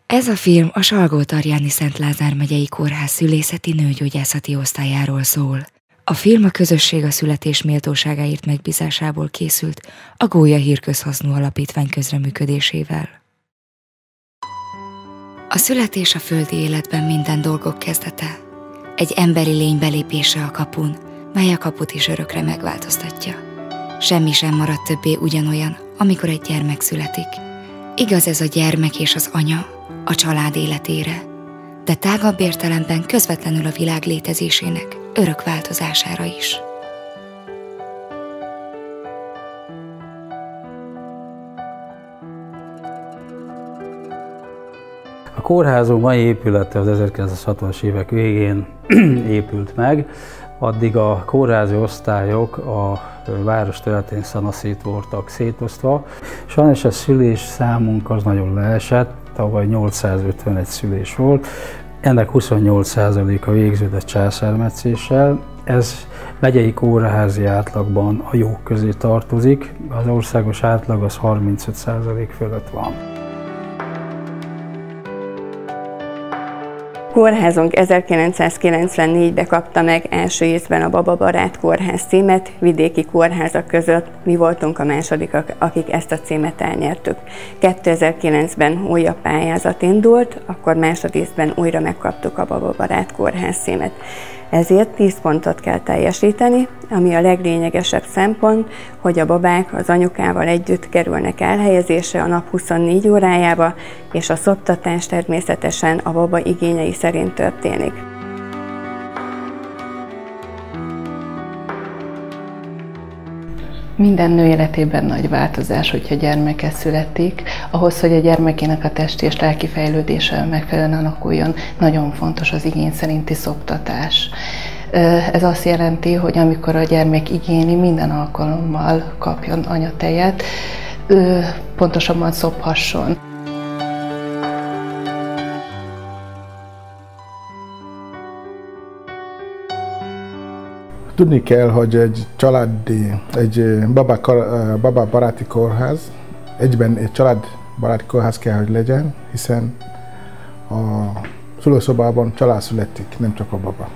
Ez a film a Salgótarjáni-Szent Lázár megyei kórház szülészeti nőgyógyászati osztályáról szól. A film a Közösség a születés méltóságáért megbízásából készült a Gólya Hírközhasznú Alapítvány közreműködésével. A születés a földi életben minden dolgok kezdete. Egy emberi lény belépése a kapun, mely a kaput is örökre megváltoztatja. Semmi sem marad többé ugyanolyan, amikor egy gyermek születik. Igaz ez a gyermek és az anya, a család életére, de tágabb értelemben közvetlenül a világ létezésének örök változására is. A kórházunk mai épülete az 1960-as évek végén épült meg, addig a kórházi osztályok a város területén szanaszét voltak szétosztva. Sajnos a szülés számunk az nagyon leesett, tavaly 851 szülés volt, ennek 28%-a végződött császármetszéssel. Ez megyei kórházi átlagban a jók közé tartozik, az országos átlag az 35% fölött van. Kórházunk 1994-ben kapta meg első ízben a Baba Barát Kórház címet, vidéki kórházak között mi voltunk a másodikak, akik ezt a címet elnyertük. 2009-ben újabb pályázat indult, akkor másodízben újra megkaptuk a Baba Barát Kórház címet. Ezért 10 pontot kell teljesíteni, ami a leglényegesebb szempont, hogy a babák az anyukával együtt kerülnek elhelyezésre a nap 24 órájába, és a szoptatás természetesen a baba igényei szerint történik. Minden nő életében nagy változás, hogyha gyermeke születik. Ahhoz, hogy a gyermekének a testi és lelki fejlődése megfelelően alakuljon, nagyon fontos az igény szerinti szoptatás. Ez azt jelenti, hogy amikor a gyermek igényli, minden alkalommal kapjon anyatejet, pontosabban szophasson. Tudni kell, hogy egy bababaráti kórház, egyben egy családbaráti kórház kell, hogy legyen, hiszen a szülőszobában család születik, nem csak a baba.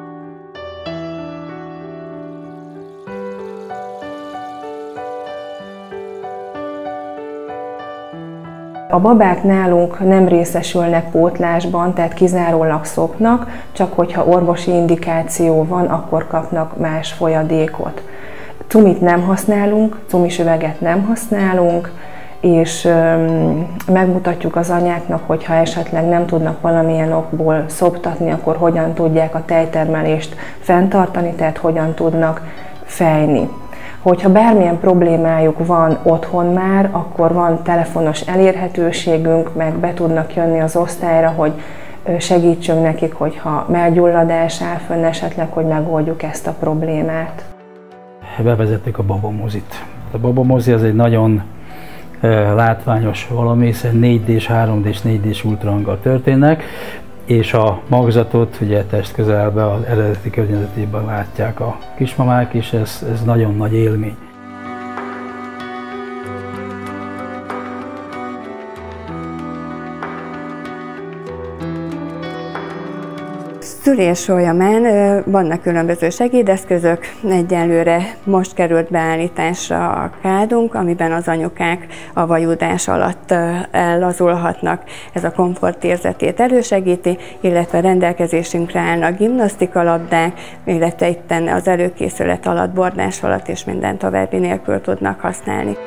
A babák nálunk nem részesülnek pótlásban, tehát kizárólag szopnak, csak hogyha orvosi indikáció van, akkor kapnak más folyadékot. Cumit nem használunk, cumisüveget nem használunk, és megmutatjuk az anyáknak, hogyha esetleg nem tudnak valamilyen okból szoptatni, akkor hogyan tudják a tejtermelést fenntartani, tehát hogyan tudnak fejni. Hogyha bármilyen problémájuk van otthon már, akkor van telefonos elérhetőségünk, meg be tudnak jönni az osztályra, hogy segítsünk nekik, hogyha mellgyulladás áll fönn esetleg, hogy megoldjuk ezt a problémát. Bevezették a babamozit. A babamozi az egy nagyon látványos valami, hiszen 4D-s, 3D-s, 4D-s ultrahanggal történnek, és a magzatot ugye testközelben, az eredeti környezetében látják a kismamák, és ez nagyon nagy élmény. Szülés folyamán vannak különböző segédeszközök, egyelőre most került beállításra a kádunk, amiben az anyukák a vajudás alatt ellazulhatnak. Ez a komfortérzetét elősegíti, illetve rendelkezésünkre állnak gimnasztikalabdák, illetve itten az előkészület alatt, bordás alatt és minden további nélkül tudnak használni.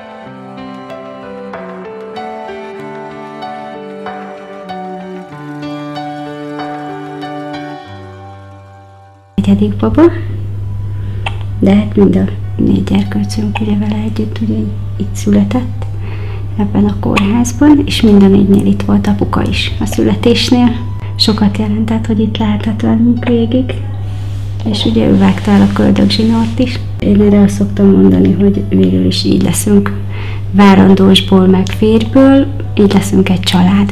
Negyedik baba, de hát mind a 4 gyerkőcünk ugye vele együtt ugye itt született ebben a kórházban, és mind a 4-nél itt volt apuka is a születésnél. Sokat jelentett, hogy itt lehetett velünk végig, és ugye ő vágta el a köldögzsinort is. Én erre azt szoktam mondani, hogy végül is így leszünk várandósból, meg férjből, így leszünk egy család.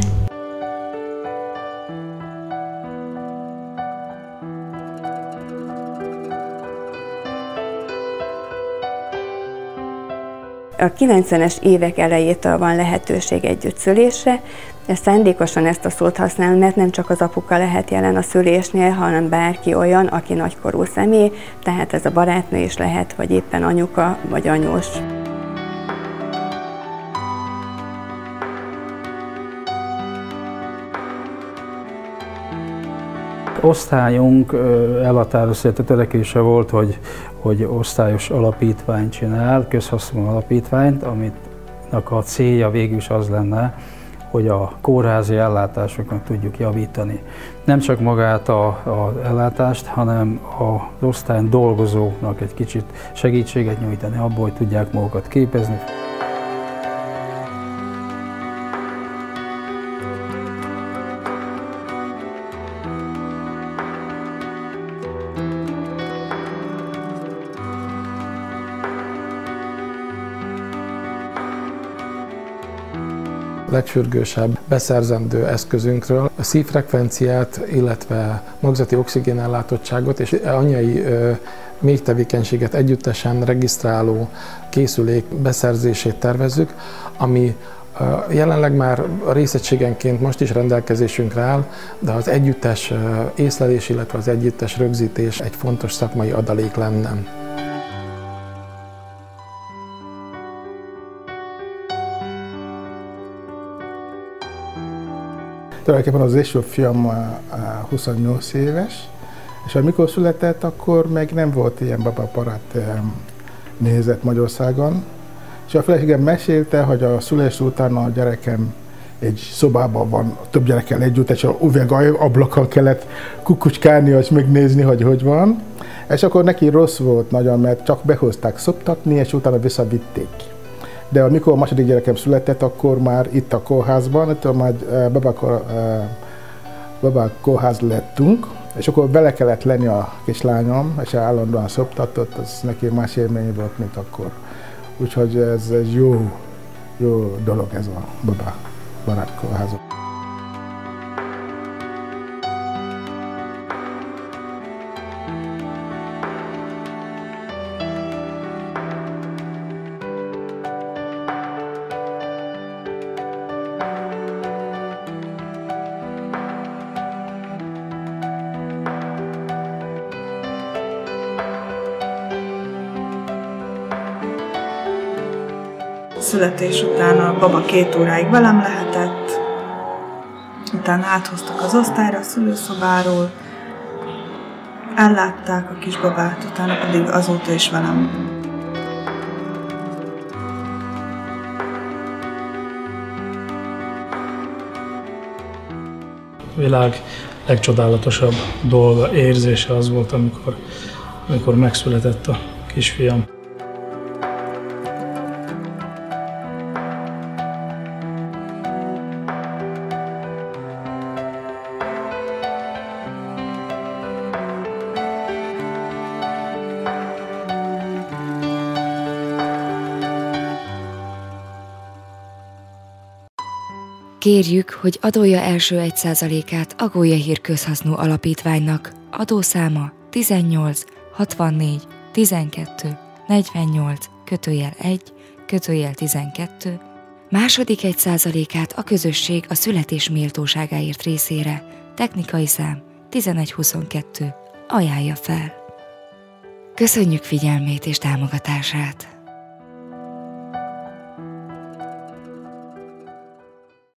A 90-es évek elejétől van lehetőség együttszülésre, Szándékosan ezt a szót használom, mert nem csak az apuka lehet jelen a szülésnél, hanem bárki olyan, aki nagykorú személy, tehát ez a barátnő is lehet, vagy éppen anyuka, vagy anyós. Osztályunk elhatározott törekvése volt, hogy osztályos alapítványt csinál, közhasznú alapítványt, aminek a célja végül is az lenne, hogy a kórházi ellátásokat tudjuk javítani. Nem csak magát az ellátást, hanem az osztályon dolgozóknak egy kicsit segítséget nyújtani abból, hogy tudják magukat képezni. Legsürgősebb beszerzendő eszközünkről a szívfrekvenciát, illetve magzati oxigénellátottságot és anyai méhtevékenységet együttesen regisztráló készülék beszerzését tervezzük, ami jelenleg már részegységenként most is rendelkezésünkre áll, de az együttes észlelés, illetve az együttes rögzítés egy fontos szakmai adalék lenne. Tulajdonképpen az első fiam 28 éves, és amikor született, akkor még nem volt ilyen bababarát nézet Magyarországon. És a feleségem mesélte, hogy a szülés után a gyerekem egy szobában van, több gyerekkel együtt, és a üvegablakon kellett kukucskálni, és megnézni, hogy van. És akkor neki rossz volt nagyon, mert csak behozták szoptatni, és utána visszavitték. De amikor a második gyerekem született, akkor már itt a kórházban, itt már babák kórház lettünk, és akkor bele kellett lenni a kislányom, és állandóan szoptatott, az neki más élmény volt, mint akkor. Úgyhogy ez egy jó dolog ez a babák kórházok. Születés után a baba 2 óráig velem lehetett, utána áthoztak az osztályra, a szülőszobáról, ellátták a kisbabát, utána pedig azóta is velem. A világ legcsodálatosabb dolga, érzése az volt, amikor megszületett a kisfiam. Kérjük, hogy adója első 1%-át a Gólyahír Közhasznú Alapítványnak, adószáma 18 64 12 48 1 12, második 1%-át a közösség a születés méltóságáért részére, technikai szám 1122 ajánlja fel. Köszönjük figyelmét és támogatását!